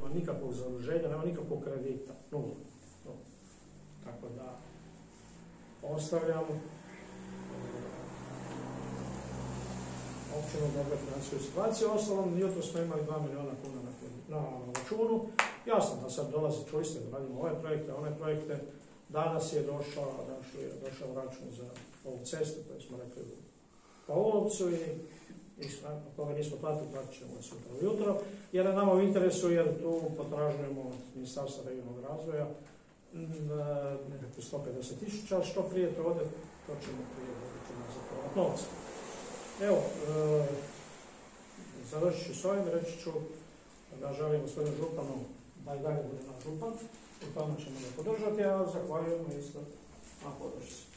nema nikakvog zaduženja, nema nikakvog kredita, nula. Tako da ostavljamo općinu dobre financijske situacije. Ostalom, jutro smo imali 2 milijuna kuna na računu. Jasno da sad dolazi, čuli ste da radimo ove projekte, one projekte. Danas je došao račun za ovu cestu koju smo rekli u Paulovcu i koga nismo platili, platit ćemo sutra ujutro, jer je nama u interesu, jer tu potražujemo od Ministarstva regionalnog razvoja nekako 150.000, što prije to ode, to ćemo prije dobiti nazad povrat novca. Evo, završit ću s ovim, reći ću da želim gospodinu županu da i dalje bude naš župan, u tome ćemo ga podržati, a zahvaljujemo isto na podršci.